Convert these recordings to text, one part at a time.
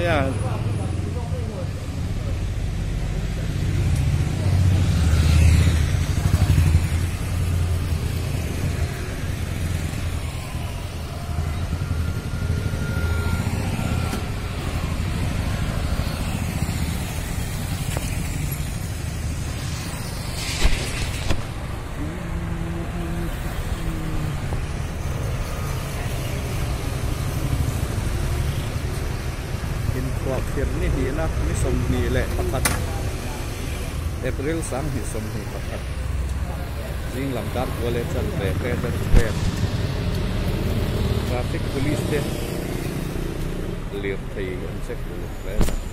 yan. Inkhuahkhirh ni di na ni som ni le pakhat April sang hi som ni pakhat jing lam tar kole chal re traffic police te lir thei an check re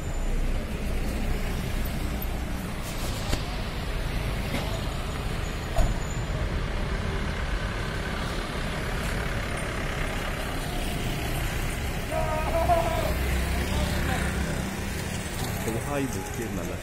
hai bukit malas.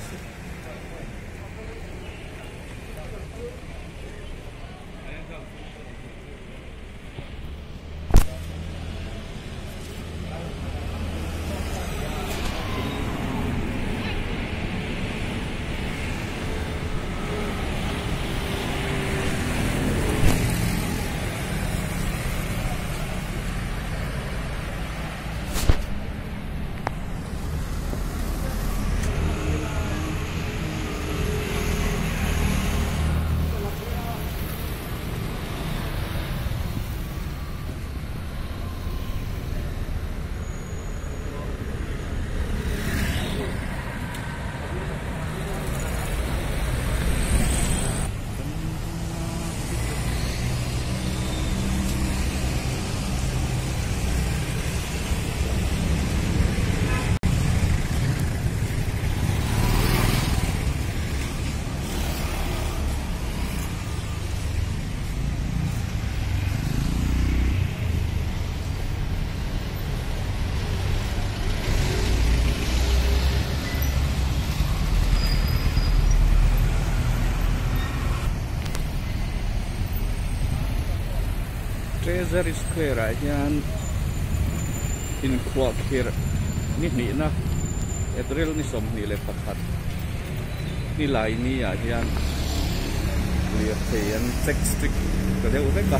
Treasury Square yan Inkhuahkhirh ni na April ni som ni le pakhat ni lai ni yan lihat yan check strict kadeu ka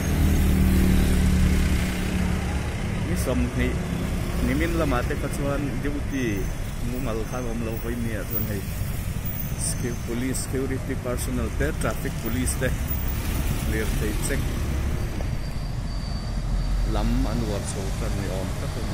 ni som ni min lamate ka chuan duty mumal khan om lo hoi ni athon hei police security personnel te traffic police te lihat check lam anwar sultan ni om katun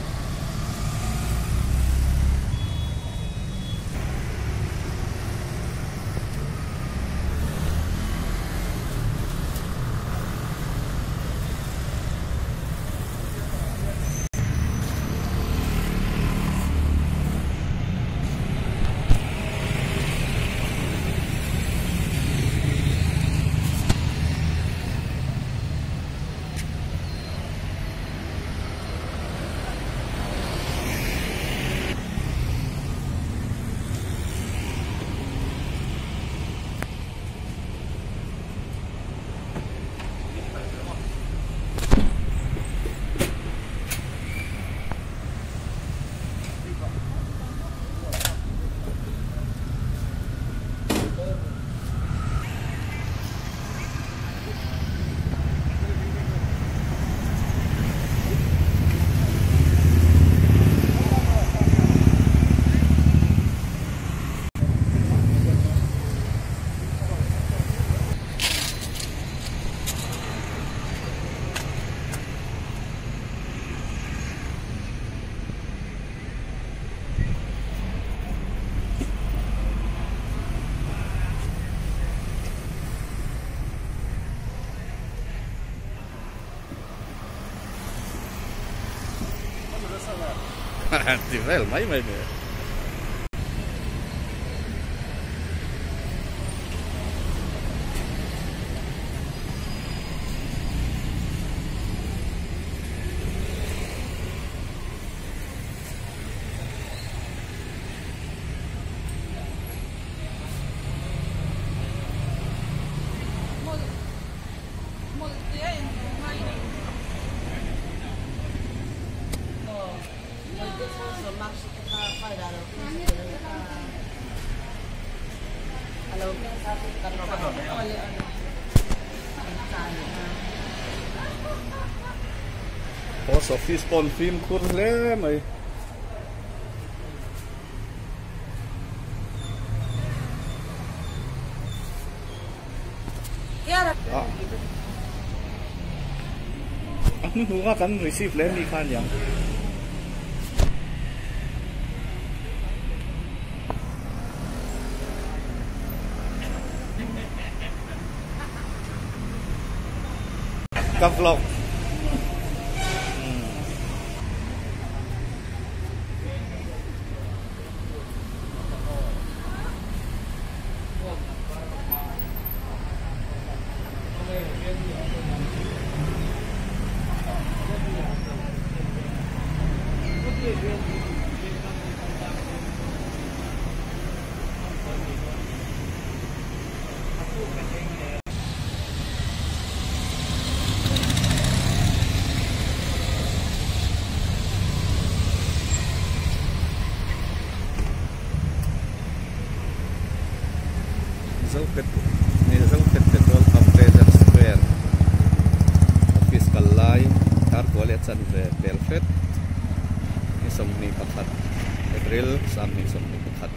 Tivel, mai mai. Post office pon film khur le mai nu nga kan receive le mi khan yang ka vlog Zauket petrol pump Treasury Square office kalai car toilet san ve belfet ni somni pakhat April samni somni pakhat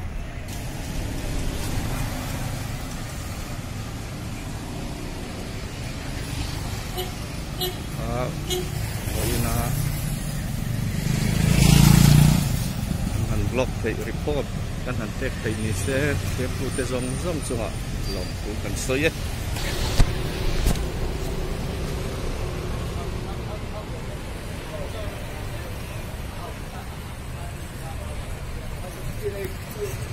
oina han blog pay report kan han tek pay ni se pu te zong chunga long pu kan soye Like